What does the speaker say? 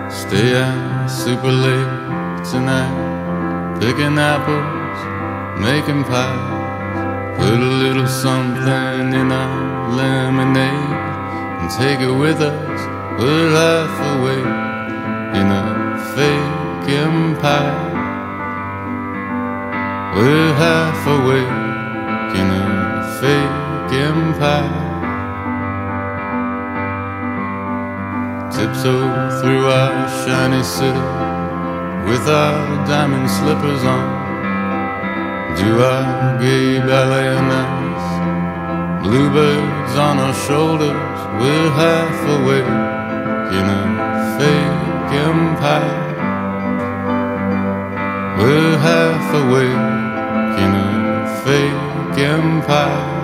Stay out super late tonight, picking apples, making pies. Put a little something in our lemonade and take it with us. We're half awake in a fake empire. We're half awake in a fake empire. Tiptoe through our shiny city with our diamond slippers on. Do our gay ballet nights, bluebirds on our shoulders. We're half awake in a fake empire. We're half awake in a fake empire.